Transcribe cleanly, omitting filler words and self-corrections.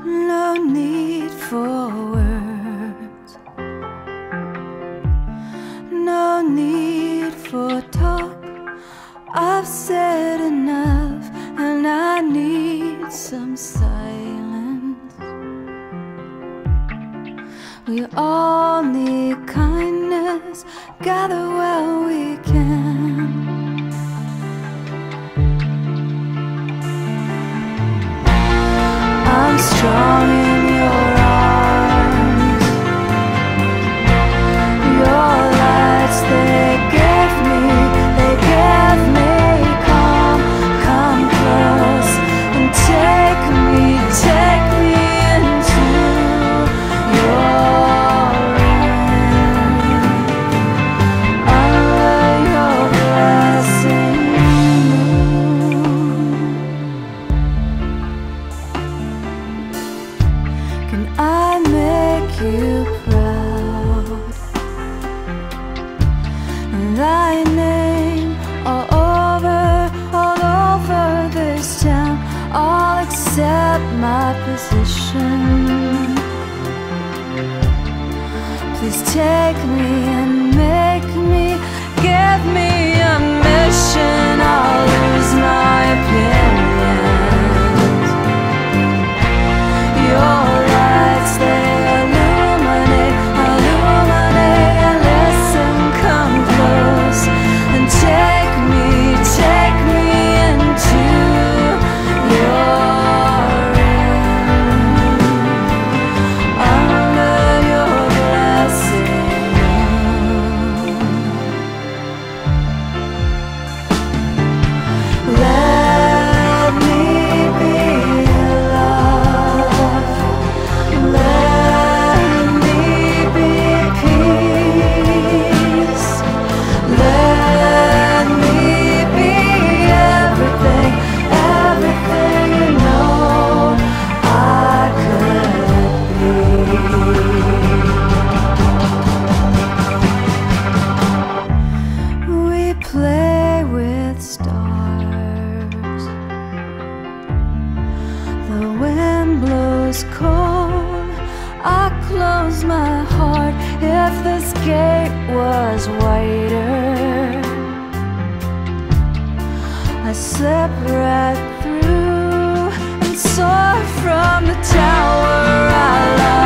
No need for words, no need for talk. I've said enough and I need some silence. We all need kindness, gather where we can. I'm strong in your arms. Your lights, they give me calm. Come close and take me into your room. Under your blessing moon. Can I make you proud? Thy name all over this town. I'll accept my position. Please take me and make me, give me a mission. I'll lose my opinions. Your lights, they illuminate, and listen, come close and take me into your room. Under your blessing moon. Let me be love. Let me be peace. Let me be everything you know I could be. We play with stars. The wind blows cold. I close my heart. If this gate was whiter, I slip right through and soar from the tower I love.